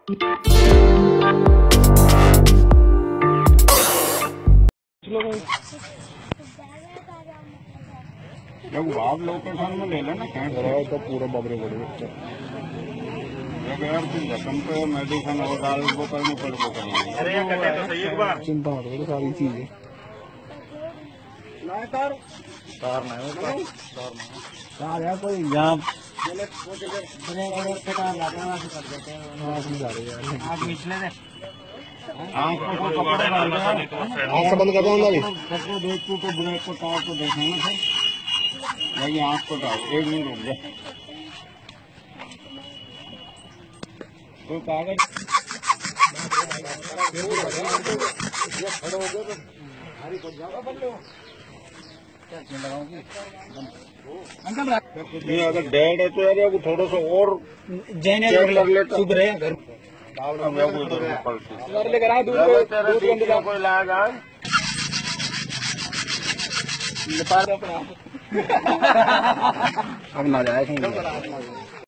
जब आप लोकेशन में ले लेना तो पूरा बबरे बड़े यार तुम रकम पे मेडिसिन और डाल वो करने पड़ वो करना। चिंता मत करो सारी चीजें तार यार कोई यहाँ आँख को कपड़े डाल दे, आँख से बंद कर दो अंदर देख तू तो ब्रेक को तार को देखना ना सर, लगी आँख को डाल 1 मिनट रुक जा तो कागज नहीं अगर डेड है तो यार वो थोड़ा सा और चेक कर लेता सुधरे घर लेकर आए दूध कोई लाएगा अब ना जाए